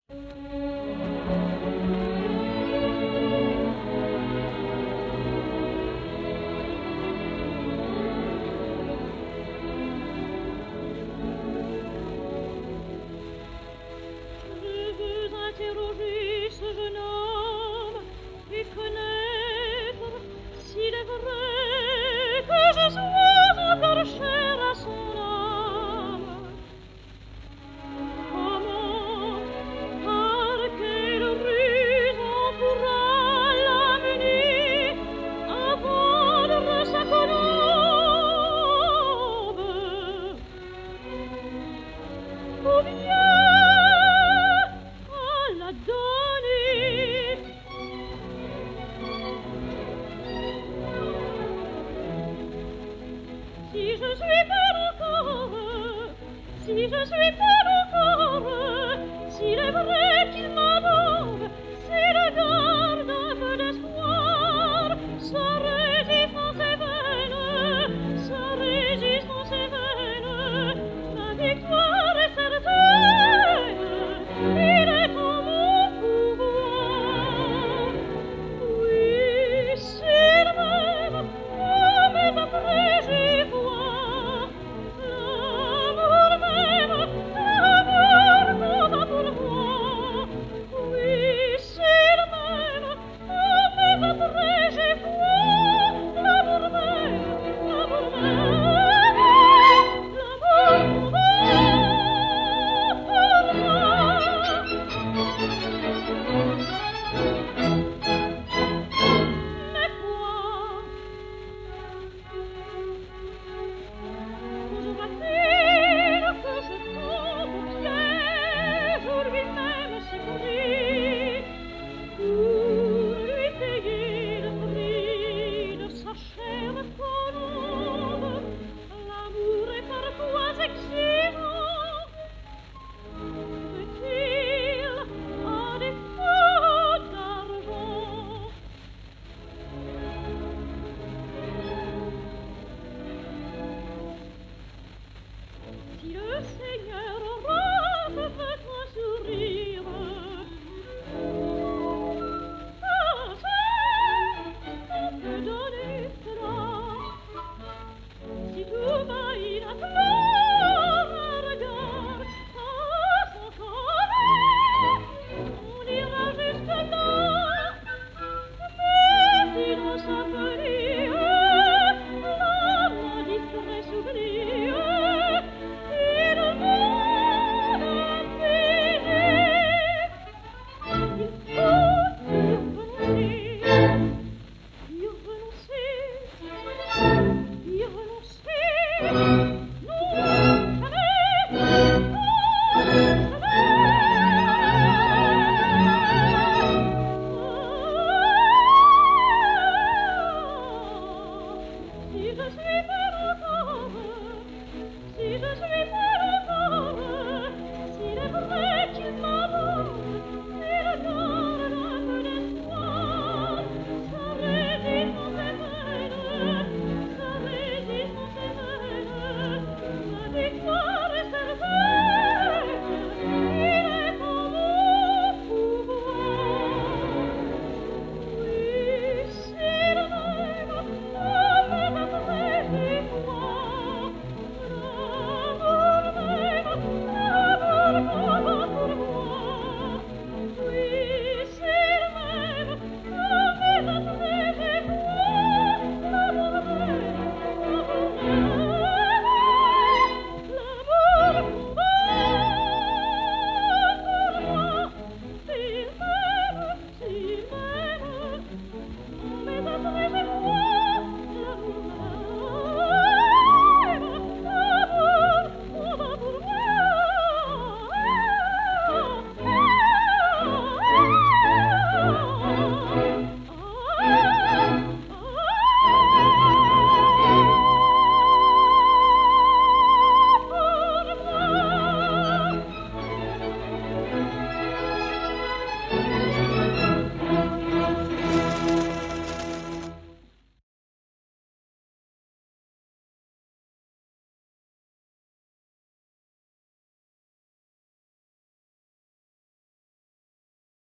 Interroger ce jeune homme et connaître s'il est vrai que je sois encore chère à son âme. Comment, par quelle ruse on pourra l'amener à vendre sa colombe? Ou bien la donner. Si je suis belle encore, si je suis belle encore, s'il est vrai qu'il m'aborde, s'il garde un peu d'espoir, sa résistance est vaine, sa résistance est vaine, la victoire est certaine, il est en mon pouvoir. Oui, s'il m'aime, oh, mais après j'y vois l'amour même, l'amour compte pour moi. Oui, s'il m'aime, oh, mais après j'y vois l'amour même, l'amour même, l'amour compte pour moi. Mais quoi? Voudra-t-il que je tombe au piège où lui-même s'est pris pour lui payer le prix de sa chère colombe? L'amour est parfois exigeant. Veut-il à défaut d'argent? Si le Seigneur rose